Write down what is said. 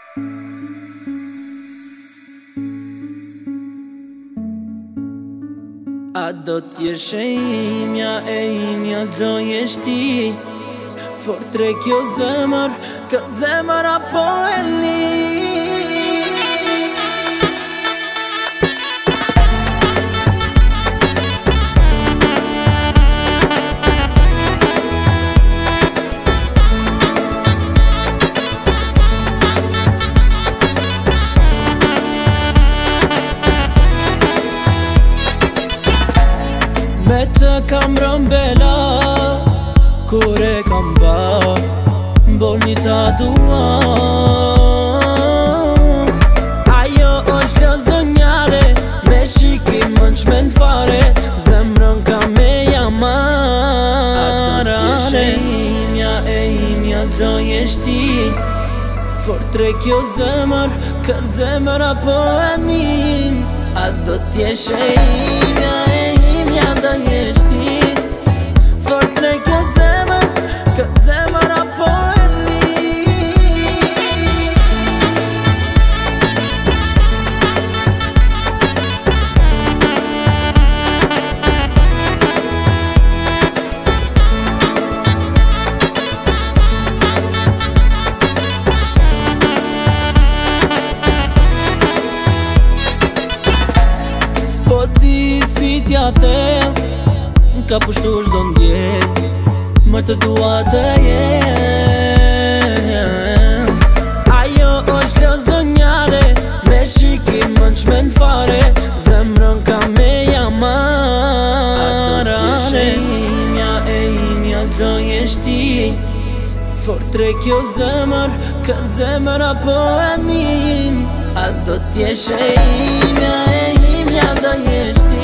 A do t'jesh e imja do jesh ti. Fortre kjo zemër apo e li. Me të kam rëmbela, kur e kam ba, bol një tatua. Ajo është lozonjare, me shikim më nqmen fare, zemrën ka me jamar. A do t'jesh e imja do jesh ti. Fortre kjo zemër, këtë zemër apo e nin. A do t'jesh e imja do jesh ti. Fortre kjo zemër, këtë zemër apo e nin. S'po di si t'ja them, ka pushtu shdo ndjet, më të dua të jem. Ajo është lozonjare, me shikim më nqmen fare, zemrën ka me jamar. A do t'jesh e imja do jesh ti. Fortre kjo zemër, këtë zemër apo e nin. A do t'jesh e imja do jesh ti.